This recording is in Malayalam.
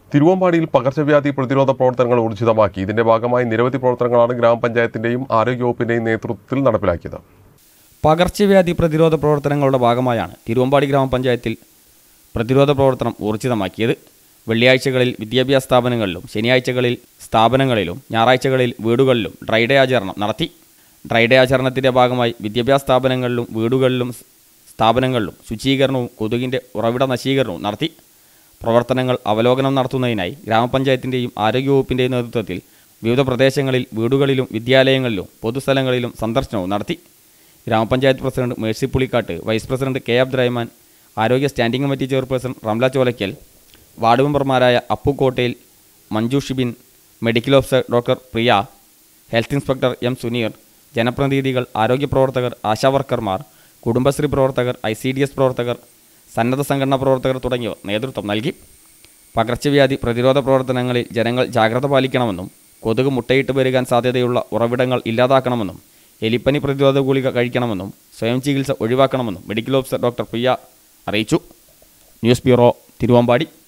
തിരുവമ്പാടിയിൽ പകർച്ചവ്യാധി പ്രതിരോധ പ്രവർത്തനങ്ങൾ ഊർജിതമാക്കി. ഇതിന്റെ ഭാഗമായി നിരവധി പ്രവർത്തനങ്ങളാണ് ഗ്രാമപഞ്ചായത്തിന്റെയും ആരോഗ്യവകുപ്പിന്റെയും നേതൃത്വത്തിൽ നടപ്പിലാക്കിയത്. പകർച്ചവ്യാധി പ്രതിരോധ പ്രവർത്തനങ്ങളുടെ ഭാഗമായാണ് തിരുവമ്പാടി ഗ്രാമപഞ്ചായത്തിൽ പ്രതിരോധ പ്രവർത്തനം ഊർജിതമാക്കിയത്. വെള്ളിയാഴ്ചകളിൽ വിദ്യാഭ്യാസ സ്ഥാപനങ്ങളിലും ശനിയാഴ്ചകളിൽ സ്ഥാപനങ്ങളിലും ഞായറാഴ്ചകളിൽ വീടുകളിലും ഡ്രൈ ഡേ ആചരണം നടത്തി. ഡ്രൈ ഡേ ആചരണത്തിൻ്റെ ഭാഗമായി വിദ്യാഭ്യാസ സ്ഥാപനങ്ങളിലും വീടുകളിലും സ്ഥാപനങ്ങളിലും ശുചീകരണവും കൊതുകിൻ്റെ ഉറവിട നശീകരണവും നടത്തി. പ്രവർത്തനങ്ങൾ അവലോകനം നടത്തുന്നതിനായി ഗ്രാമപഞ്ചായത്തിൻ്റെയും ആരോഗ്യവകുപ്പിൻ്റെയും നേതൃത്വത്തിൽ വിവിധ പ്രദേശങ്ങളിൽ വീടുകളിലും വിദ്യാലയങ്ങളിലും പൊതുസ്ഥലങ്ങളിലും സന്ദർശനവും നടത്തി. ഗ്രാമപഞ്ചായത്ത് president Mercy Pulikkattu, vice president K Abdurahman, ആരോഗ്യ standing committee chairperson Ramla Cholakkal, ward മെമ്പർമാരായ Appu Kottayil, Manju Shibin, medical officer doctor Priya, health inspector M Suneer, ജനപ്രതിനിധികൾ, ആരോഗ്യ പ്രവർത്തകർ, ആശാവർക്കർമാർ, കുടുംബശ്രീ പ്രവർത്തകർ, ICDS പ്രവർത്തകർ, സന്നദ്ധ സംഘടനാ പ്രവർത്തകർ തുടങ്ങിയവർ നേതൃത്വം നൽകി. പകർച്ചവ്യാധി പ്രതിരോധ പ്രവർത്തനങ്ങളിൽ ജനങ്ങൾ ജാഗ്രത പാലിക്കണമെന്നും കൊതുക് മുട്ടയിട്ട് പെരുകാൻ സാധ്യതയുള്ള ഉറവിടങ്ങൾ ഇല്ലാതാക്കണമെന്നും എലിപ്പനി പ്രതിരോധ ഗുളിക കഴിക്കണമെന്നും സ്വയം ചികിത്സ ഒഴിവാക്കണമെന്നും മെഡിക്കൽ ഓഫീസർ ഡോക്ടർ പ്രിയ അറിയിച്ചു. News bureau, Thiruvambady.